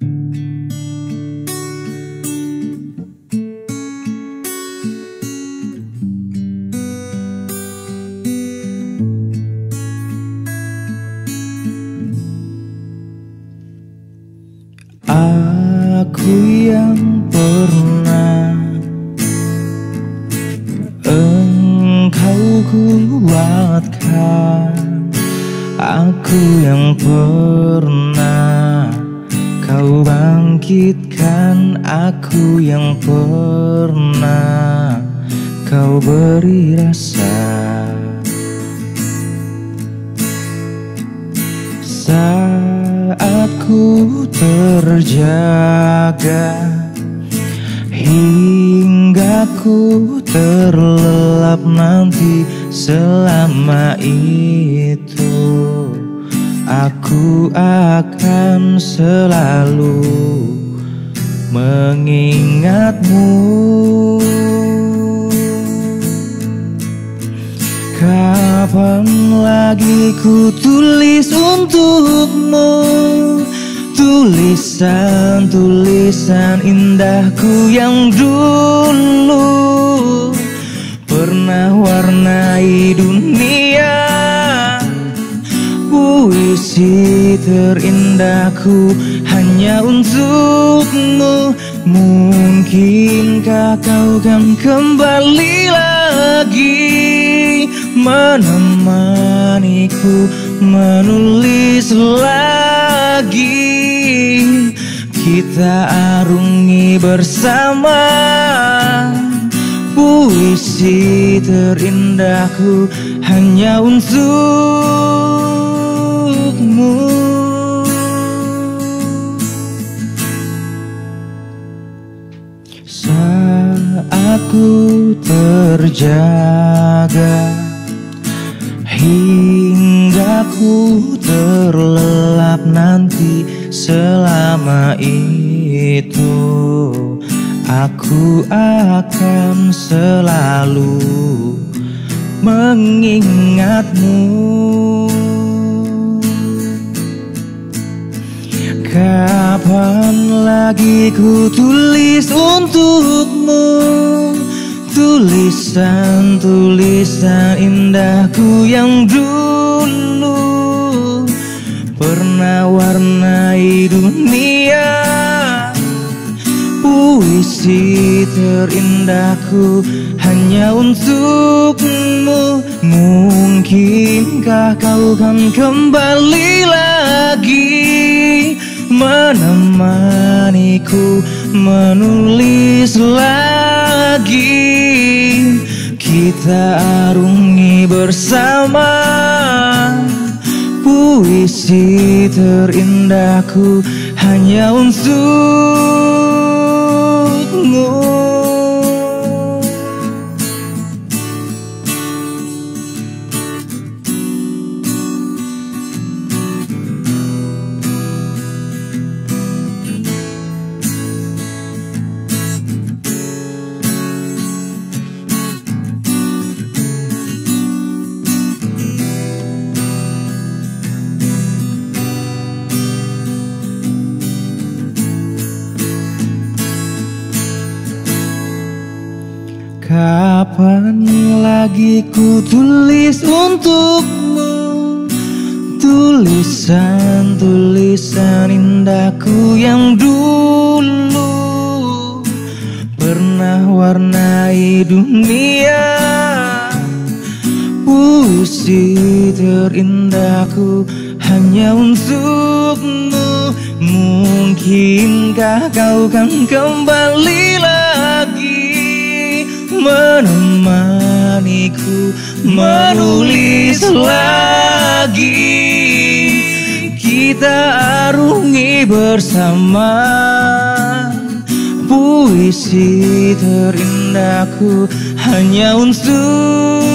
Aku yang pernah engkau kuatkan, aku yang pernah kau bangkitkan, aku yang pernah kau beri rasa. Saat ku terjaga hingga ku terlelap nanti, selama itu aku akan selalu mengingatmu. Kapan lagi ku tulis untukmu tulisan-tulisan indahku yang dulu pernah warnai dunia. Puisi terindahku hanya untukmu. Mungkinkah kau kan kembali lagi menemaniku menulis lagi, kita arungi bersama puisi terindahku hanya untukmu. Saat ku terjaga hingga ku terlelap nanti, selama itu aku akan selalu mengingatmu. Kapan lagi ku tulis untukmu tulisan-tulisan indahku yang dulu pernah warnai dunia. Puisi terindahku hanya untukmu. Mungkinkah kau kan kembali lagi menemaniku menulis lagi, kita arungi bersama puisi terindahku hanya untukmu. Kapan lagi ku tulis untukmu tulisan-tulisan indahku yang dulu pernah warnai dunia. Puisi terindahku hanya untukmu. Mungkinkah kau kan kembali lagi menemaniku menulis lagi, kita arungi bersama puisi terindahku hanya untukmu.